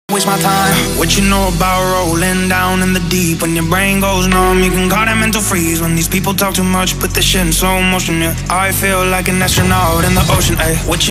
Waste my time. What you know about rolling down in the deep? When your brain goes numb, you can call it mental freeze. When these people talk too much, put this shit in slow motion, yeah. I feel like an astronaut in the ocean, ayy. What you